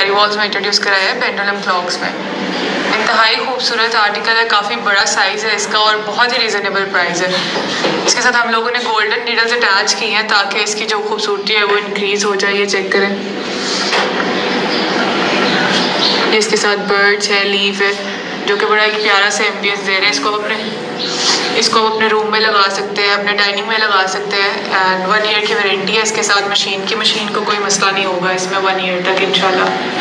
Walls में introduce कराया है पेंडुलम क्लॉक्स में। इंतहाई खूबसूरत आर्टिकल है, काफ़ी बड़ा साइज़ है इसका और बहुत ही रीज़नेबल प्राइस है। इसके साथ हम लोगों ने गोल्डन नीडल्स अटैच की हैं ताकि इसकी जो खूबसूरती है वो इंक्रीज़ हो जाए। ये चेक करें, इसके साथ बर्ड्स है, लीफ है, जो कि बड़ा एक प्यारा सा एम्बियंस दे रहे हैं। इसको आप अपने रूम में लगा सकते हैं, अपने डाइनिंग में लगा सकते हैं। एंड 1 ईयर की वारंटी है इसके साथ। मशीन को कोई मसला नहीं होगा इसमें 1 ईयर तक इंशाल्लाह।